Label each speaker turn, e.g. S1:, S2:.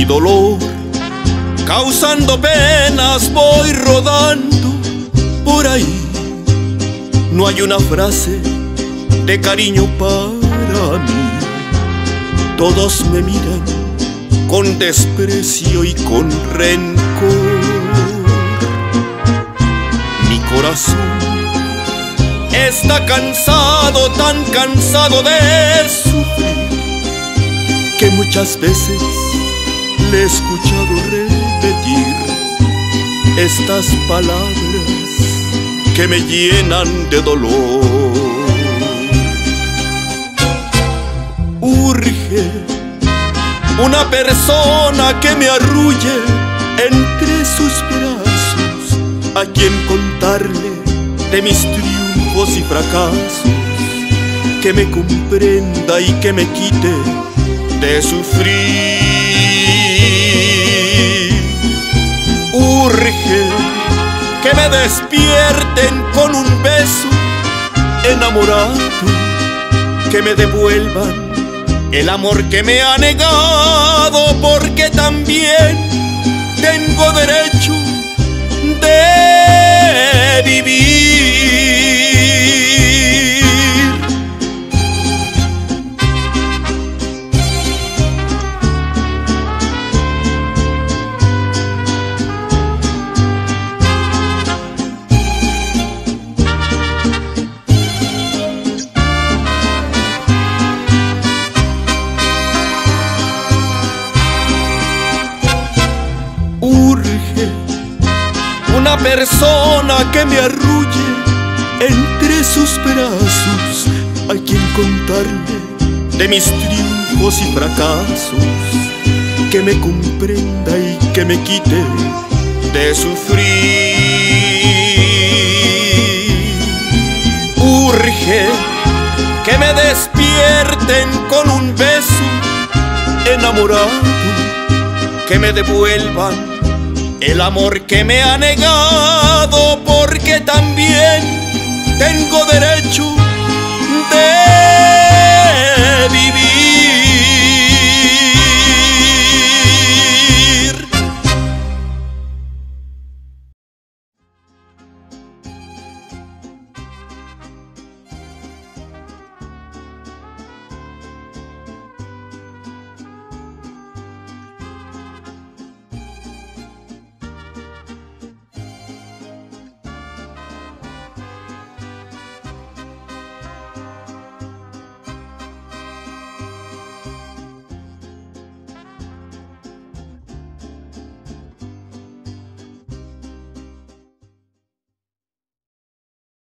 S1: mi dolor, causando penas voy rodando por ahí. No hay una frase de cariño para mí. Todos me miran con desprecio y con rencor. Mi corazón está cansado, tan cansado de sufrir, que muchas veces le he escuchado repetir estas palabras que me llenan de dolor. Urge una persona que me arrulle entre sus brazos, a quien contarle de mis triunfos y fracasos, que me comprenda y que me quite de sufrir. Urge que me despierten con un beso enamorado, que me devuelvan el amor que me ha negado, porque también tengo derecho de vivir. Urge una persona que me arrulle entre sus brazos, a quien contarle de mis triunfos y fracasos, que me comprenda y que me quite de sufrir. Urge que me despierten con un beso enamorado, que me devuelvan el amor que me ha negado, porque también tengo derecho